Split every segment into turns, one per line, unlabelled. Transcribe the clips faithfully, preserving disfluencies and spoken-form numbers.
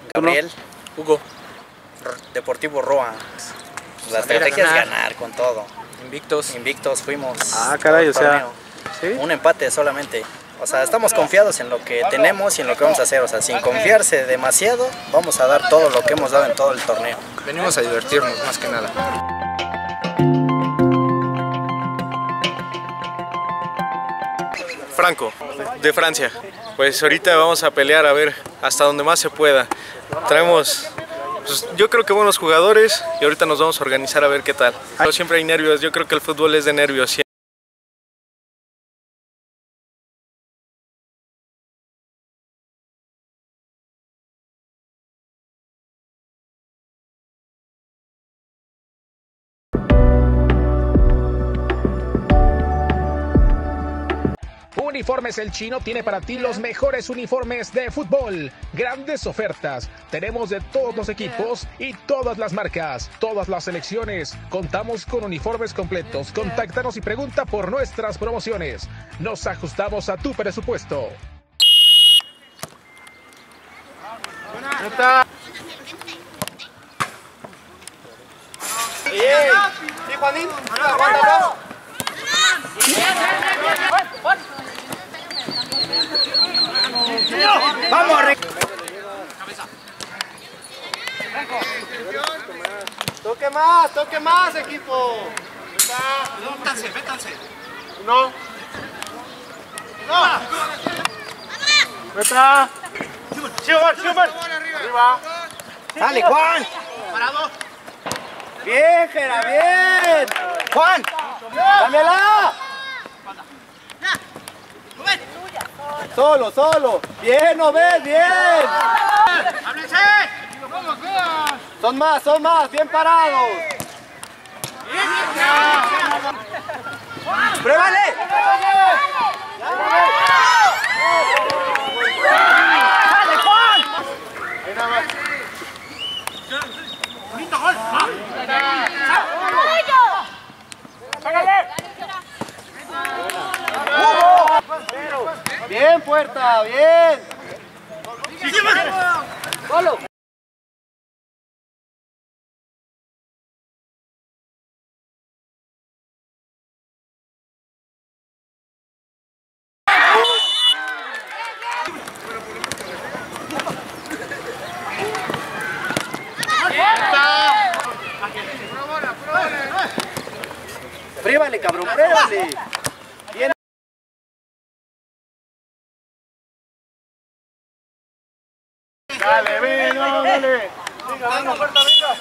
Gabriel.
Hugo.
Deportivo Roa. La estrategia es ganar con todo.
Invictos.
Invictos fuimos.
Ah, caray, o sea, ¿sí?
Un empate solamente. O sea, estamos confiados en lo que tenemos y en lo que vamos a hacer. O sea, sin confiarse demasiado, vamos a dar todo lo que hemos dado en todo el torneo.
Venimos a divertirnos más que nada.
Franco, de Francia. Pues ahorita vamos a pelear a ver hasta donde más se pueda. Traemos, pues, yo creo que buenos jugadores y ahorita nos vamos a organizar a ver qué tal. Pero siempre hay nervios, yo creo que el fútbol es de nervios.
Uniformes El Chino tiene para ti los mejores uniformes de fútbol. Grandes ofertas. Tenemos de todos los equipos y todas las marcas, todas las selecciones. Contamos con uniformes completos. Contáctanos y pregunta por nuestras promociones. Nos ajustamos a tu presupuesto.
Bien. Sí, Juanín. Aguanta, vamos, Rick. Toque más, toque más, equipo.
Métanse, métanse.
Uno. No. Nuestra. Schumann, Schumann. Arriba. Dale, Juan.
Parado.
Bien, Gera, bien. Juan, cámbiala. Solo, solo. Bien, no ves, bien.
¡Háblense!
Son más, son más, bien parados. ¡Pruébale! ¡Dale, Juan!
¡Bonito gol!
Bien, Puerta, bien. Solo. Pruébale, cabrón, pruébale. Bien. Dale, venga, dale. Venga, venga, Puerta, venga.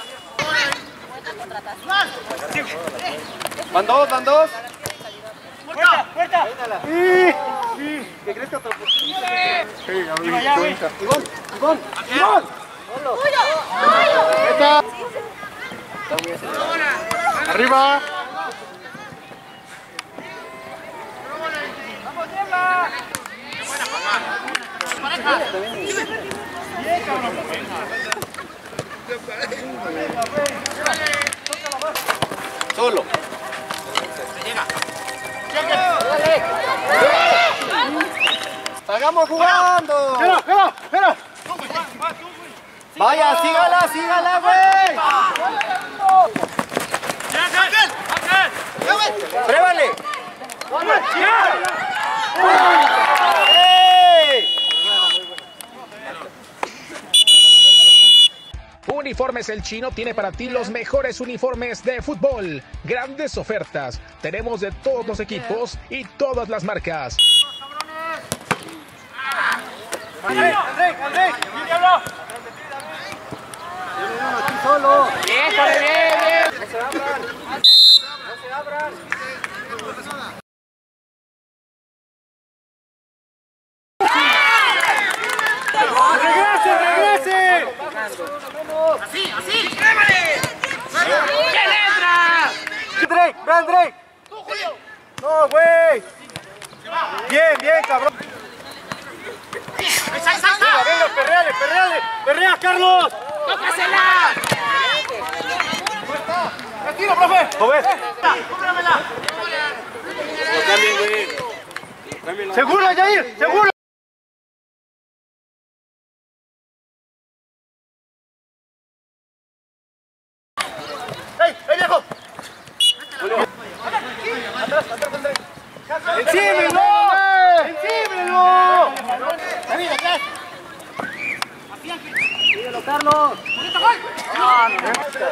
Van dos, van dos.
¡Puerta, puerta!
Sí, sí. Que crezca otro poquito. Sí, ahorita. Ivón, Ivón, Ivón. Puerta. Arriba. Solo. ¡Salgamos jugando! ¡Espera, espera, espera! ¡Vaya, sígala, sígala, güey! ¡Pruébale!
Uniformes El Chino tiene para ti los mejores uniformes de fútbol. Grandes ofertas. Tenemos de todos los equipos y todas las marcas.
¡André, André, André! ¡Diablo! ¡Aquí solo!
¡Bien, bien, bien!
¡No se abran! ¡No se abran! ¡Regrese, regrese!
¡Así, así! ¡Llévale! ¡Bien entra!
¡Drake, ven, Drake! ¡No, güey! ¡Bien, bien, cabrón!
¡Esa, esa, esa!
¡Venga, venga, perreale, perreale! ¡Perrea, Carlos!
¡Tócasela!
¡Tranquilo, profe! ¡Joven!
¡Cóbramela!
No cambien, güey. ¡Seguro, Jair! ¡Seguro! güey! ¡Eh, viejo! ¡Atrás, atrás, Andrés! ¡Encíbrelo! ¡Encíbrelo! ¡Arriba, atrás! ¡Síguelo, Carlos! ¡Bonito gol! ¡No, no,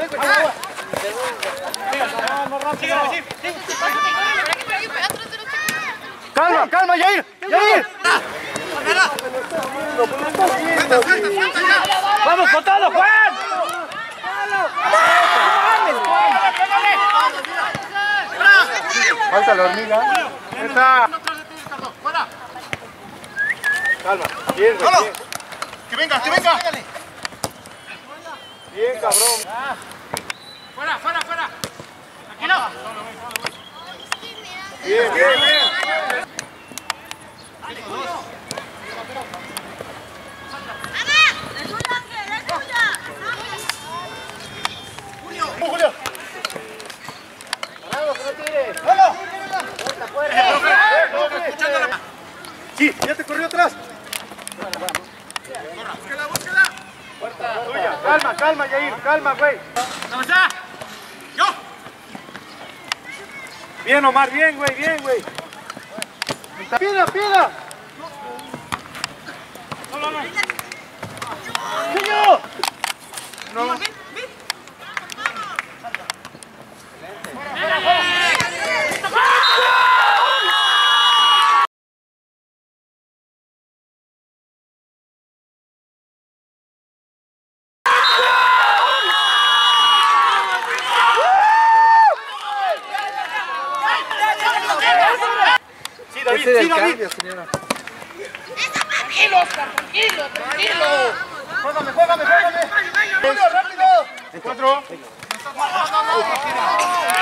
¡calma, calma, Yair! ¡Yair! ¡Vamos, botalo, Juan! Falta la hormiga. Esa. Calma. Bien, güey. Bien. Que venga, que venga. Bien, cabrón.
Fuera, fuera, fuera. Tranquilo.
Bien, bien, bien. Julio. ¡Vamos! Sí, ya te corrió atrás. Búsquela, búsquela. Tuya. Calma, calma, Yair, calma, güey.
¡Avanza! ¡Yo!
Bien, Omar, bien, güey, bien, güey. ¡Piedra, piedra! No, no, no. ¡Niño! No. Sí, David, sí, David.
Tranquilo, Oscar, tranquilo, tranquilo.
Juégame, juégame, juégame. ¡Rápido! En cuatro.